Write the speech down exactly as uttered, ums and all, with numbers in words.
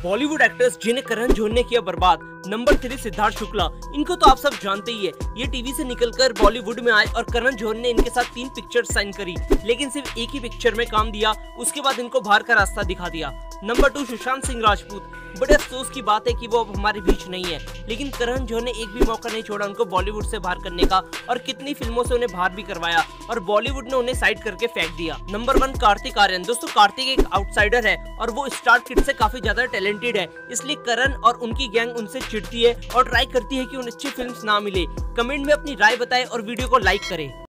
Bollywood actors जिन्हें करण जौहर ने किया बर्बाद। Number three Siddharth Shukla. इनको तो आप सब जानते ही है, ये टीवी से निकलकर बॉलीवुड में आए और करण जौहर ने इनके साथ तीन पिक्चर साइन करी, लेकिन सिर्फ एक ही पिक्चर में काम दिया, उसके बाद इनको बाहर का रास्ता दिखा दिया। Number two Sushant Singh Rajput. बड़े अफसोस की बात है कि वो अब हमारे बीच नहीं है, लेकिन करण जौहर ने एक भी मौका नहीं छोड़ा उनको बॉलीवुड से बाहर करने का और कितनी फिल्मों से उन्हें बाहर भी करवाया और बॉलीवुड ने उन्हें साइड करके फेंक दिया। Number one Kartik Aaryan. दोस्तों कार्तिक एक आउटसाइडर है और वो स्टार किड से काफी ज्यादा टैलेंटेड है, इसलिए करण और उनकी गैंग उनसे चिढ़ती है और ट्राई करती है कि उन्हें अच्छी फिल्म्स ना मिले। कमेंट में अपनी राय बताएं और वीडियो को लाइक करें।